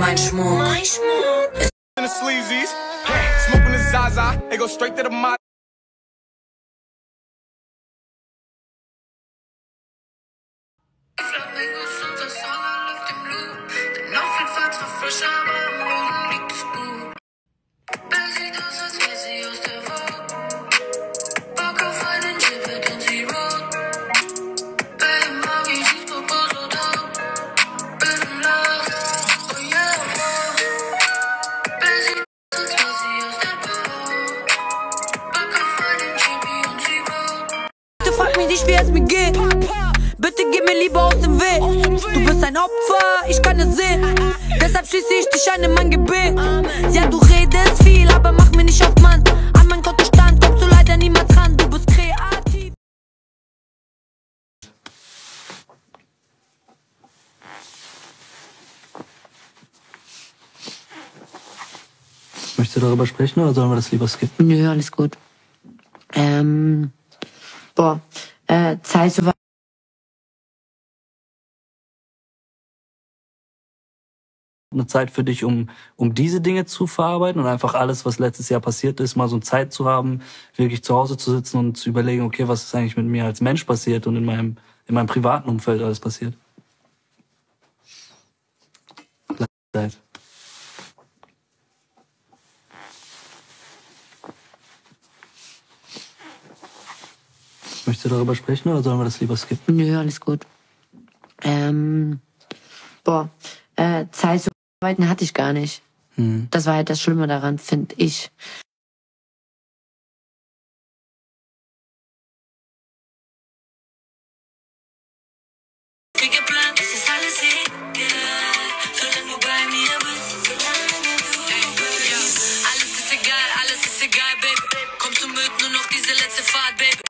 mein Schmuck. In the sleazies, smoking the Zaza, they go straight to the mod. Frag mich nicht, wie es mir geht. Bitte gib mir lieber aus dem Weg. Du bist ein Opfer, ich kann es sehen. Deshalb schließe ich dich ein in mein Gebet. Ja, du redest viel, aber mach mir nicht auf Mann. An mein Kontostand kommst du leider niemals ran. Du bist kreativ. Möchtest du darüber sprechen oder sollen wir das lieber skippen? Nö, alles gut. Zeit zu Eine Zeit für dich, um diese Dinge zu verarbeiten und einfach alles, was letztes Jahr passiert ist, mal so eine Zeit zu haben, wirklich zu Hause zu sitzen und zu überlegen, okay, was ist eigentlich mit mir als Mensch passiert und in meinem privaten Umfeld alles passiert. Zeit. Möchtest du darüber sprechen oder sollen wir das lieber skippen? Nö, alles gut. Zeit zu arbeiten hatte ich gar nicht. Das war halt das Schlimme daran, finde ich. Es ist alles egal, solange du bei mir bist. Alles ist egal, baby. Kommst du mit, nur noch diese letzte Fahrt, baby.